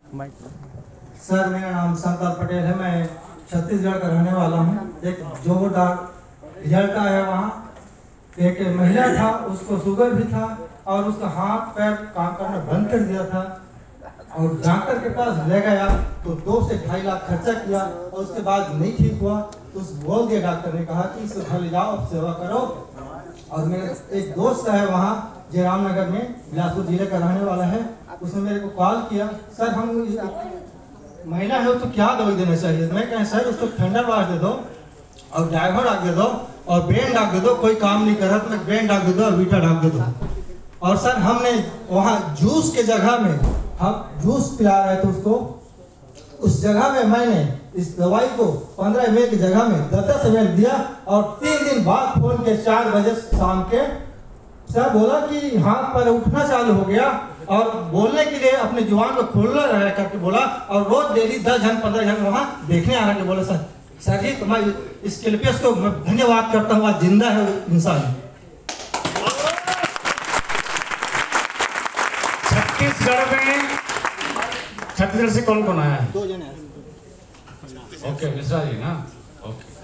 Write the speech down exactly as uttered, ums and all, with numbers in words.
Sir मेरा नाम शंकर पटेल है, मैं छत्तीसगढ़ का रहने वाला हूँ। एक जो रिजल्ट आया वहाँ एक महिला था, उसको शुगर भी था और उसका हाथ पैर काम करना बंद कर दिया था और डॉक्टर के पास ले गया तो दो से ढाई लाख खर्चा किया और उसके बाद नहीं ठीक हुआ तो उस बोल दिया डॉक्टर ने कहा कि इसको घर ले जाओ, सेवा करो। और मेरा एक दोस्त है वहाँ जयराम नगर में, बिलासपुर जिले का रहने वाला है, उसने मेरे को कॉल किया, सर हम महिला है तो क्या दवाई देना चाहिए। मैं कहें सर उसको ठंडा वाश दे दो और ड्राइवर डाक दे दो और ब्रेन डाक दे दो, कोई काम नहीं कर रहा तो मैं ब्रेन डाक दे दो और वीटा डाक दे दो। और सर हमने वहाँ जूस के जगह में हम जूस पिला रहे थे उसको, उस जगह में मैंने इस दवाई को पंद्रह एम एल की जगह में दस दस एम एल दिया और तीन दिन बाद फोन के चार बजे शाम के सर बोला कि हाथ पैर उठना चालू हो गया और बोलने के लिए अपने जुबान को खोलना रहा करके बोला और रोज डेली दस जन पंद्रह जन वहाँ देखने आ रहे बोले सर सर जी मैं इस क्लिपियस को मैं धन्यवाद करता हूँ, आज जिंदा है इंसान। छत्तीसगढ़ में छत्तीसगढ़ से कौन कौन आया है? दो जने। ओके मिश्रा जी ना, ओके।